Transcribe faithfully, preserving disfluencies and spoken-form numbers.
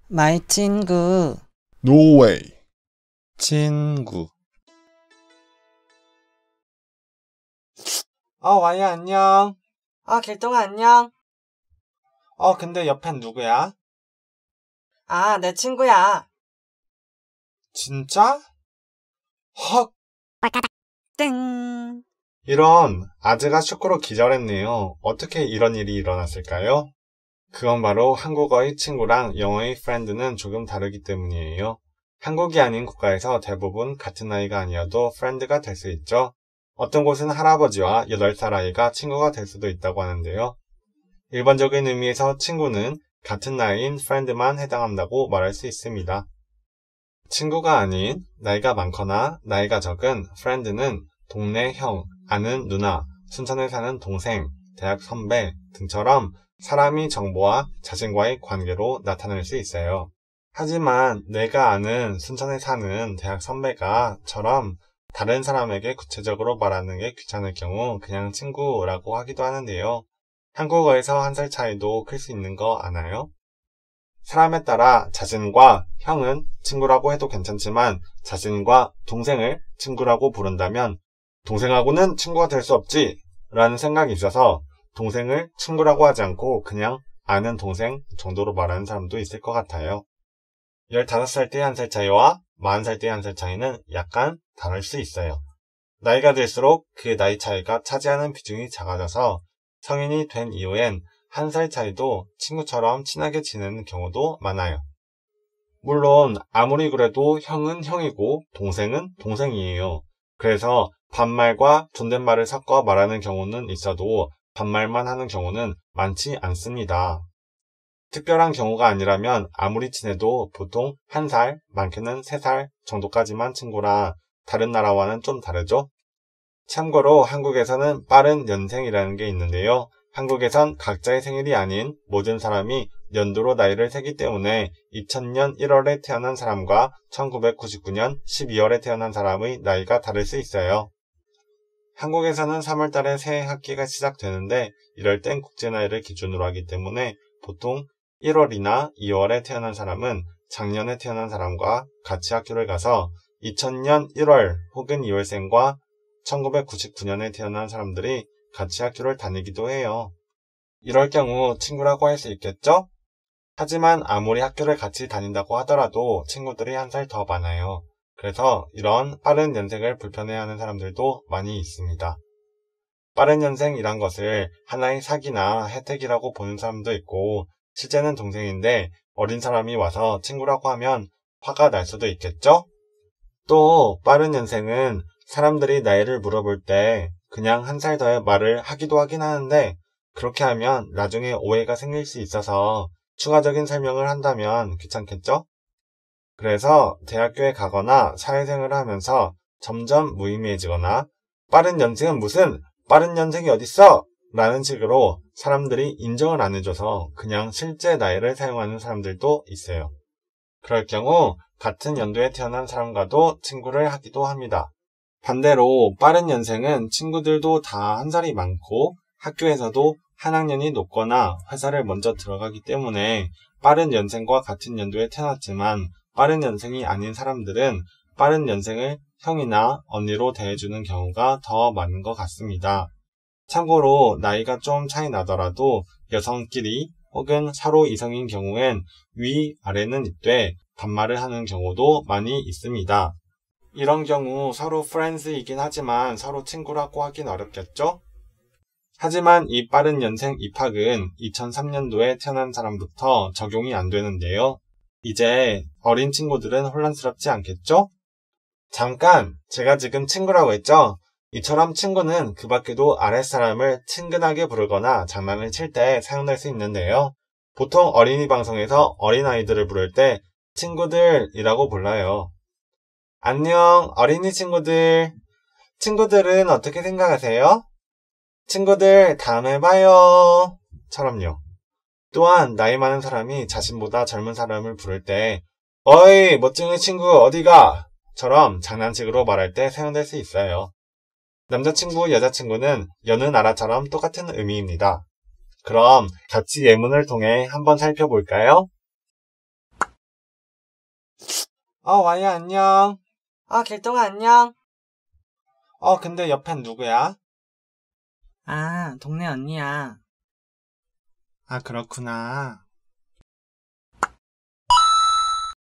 마이 친구. No way. 친구. 어, 와이야, 안녕. 어, 길동아 안녕. 어, 근데 옆엔 누구야? 아, 내 친구야. 진짜? 헉! 땡. 이런, 아즈가 축구로 기절했네요. 어떻게 이런 일이 일어났을까요? 그건 바로 한국어의 친구랑 영어의 friend는 조금 다르기 때문이에요. 한국이 아닌 국가에서 대부분 같은 나이가 아니어도 friend가 될 수 있죠. 어떤 곳은 할아버지와 여덟 살 아이가 친구가 될 수도 있다고 하는데요. 일반적인 의미에서 친구는 같은 나이인 friend만 해당한다고 말할 수 있습니다. 친구가 아닌 나이가 많거나 나이가 적은 friend는 동네 형, 아는 누나, 순천에 사는 동생, 대학 선배 등처럼 사람이 정보와 자신과의 관계로 나타낼 수 있어요. 하지만 내가 아는 순천에 사는 대학 선배가 처럼 다른 사람에게 구체적으로 말하는 게 귀찮을 경우 그냥 친구라고 하기도 하는데요. 한국어에서 한 살 차이도 클 수 있는 거 아나요? 사람에 따라 자신과 형은 친구라고 해도 괜찮지만 자신과 동생을 친구라고 부른다면 동생하고는 친구가 될 수 없지 라는 생각이 있어서 동생을 친구라고 하지 않고 그냥 아는 동생 정도로 말하는 사람도 있을 것 같아요. 열다섯 살 때의 한 살 차이와 마흔 살 때의 한 살 차이는 약간 다를 수 있어요. 나이가 들수록 그 나이 차이가 차지하는 비중이 작아져서 성인이 된 이후엔 한 살 차이도 친구처럼 친하게 지내는 경우도 많아요. 물론 아무리 그래도 형은 형이고 동생은 동생이에요. 그래서 반말과 존댓말을 섞어 말하는 경우는 있어도 반말만 하는 경우는 많지 않습니다. 특별한 경우가 아니라면 아무리 친해도 보통 한 살, 많게는 세 살 정도까지만 친구라 다른 나라와는 좀 다르죠? 참고로 한국에서는 빠른 연생이라는 게 있는데요. 한국에선 각자의 생일이 아닌 모든 사람이 연도로 나이를 세기 때문에 이천 년 일월에 태어난 사람과 천구백구십구 년 십이월에 태어난 사람의 나이가 다를 수 있어요. 한국에서는 삼월 달에 새 학기가 시작되는데 이럴 땐 국제 나이를 기준으로 하기 때문에 보통 일월이나 이월에 태어난 사람은 작년에 태어난 사람과 같이 학교를 가서 이천 년 일월 혹은 이월생과 천구백구십구 년에 태어난 사람들이 같이 학교를 다니기도 해요. 이럴 경우 친구라고 할 수 있겠죠? 하지만 아무리 학교를 같이 다닌다고 하더라도 친구들이 한 살 더 많아요. 그래서 이런 빠른 연생을 불편해하는 사람들도 많이 있습니다. 빠른 연생이란 것을 하나의 사기나 혜택이라고 보는 사람도 있고 실제는 동생인데 어린 사람이 와서 친구라고 하면 화가 날 수도 있겠죠? 또 빠른 연생은 사람들이 나이를 물어볼 때 그냥 한 살 더의 말을 하기도 하긴 하는데 그렇게 하면 나중에 오해가 생길 수 있어서 추가적인 설명을 한다면 귀찮겠죠? 그래서 대학교에 가거나 사회생활을 하면서 점점 무의미해지거나 빠른 연생은 무슨 빠른 연생이 어딨어? 라는 식으로 사람들이 인정을 안 해줘서 그냥 실제 나이를 사용하는 사람들도 있어요. 그럴 경우 같은 연도에 태어난 사람과도 친구를 하기도 합니다. 반대로 빠른 연생은 친구들도 다 한 살이 많고 학교에서도 한 학년이 높거나 회사를 먼저 들어가기 때문에 빠른 연생과 같은 연도에 태어났지만 빠른 연생이 아닌 사람들은 빠른 연생을 형이나 언니로 대해주는 경우가 더 많은 것 같습니다. 참고로 나이가 좀 차이 나더라도 여성끼리 혹은 서로 이성인 경우엔 위, 아래는 있되 반말을 하는 경우도 많이 있습니다. 이런 경우 서로 friends이긴 하지만 서로 친구라고 하긴 어렵겠죠? 하지만 이 빠른 연생 입학은 이천삼 년도에 태어난 사람부터 적용이 안 되는데요. 이제 어린 친구들은 혼란스럽지 않겠죠? 잠깐! 제가 지금 친구라고 했죠? 이처럼 친구는 그 밖에도 아랫사람을 친근하게 부르거나 장난을 칠 때 사용될 수 있는데요. 보통 어린이 방송에서 어린아이들을 부를 때 친구들이라고 불러요. 안녕, 어린이 친구들. 친구들은 어떻게 생각하세요? 친구들, 다음에 봐요. 처럼요. 또한 나이 많은 사람이 자신보다 젊은 사람을 부를 때 어이, 멋쟁이 친구 어디가? 처럼 장난식으로 말할 때 사용될 수 있어요. 남자친구, 여자친구는 여느 나라처럼 똑같은 의미입니다. 그럼 같이 예문을 통해 한번 살펴볼까요? 어, 와이야, 안녕. 어, 길동아, 안녕. 어, 근데 옆엔 누구야? 아, 동네 언니야. 아, 그렇구나.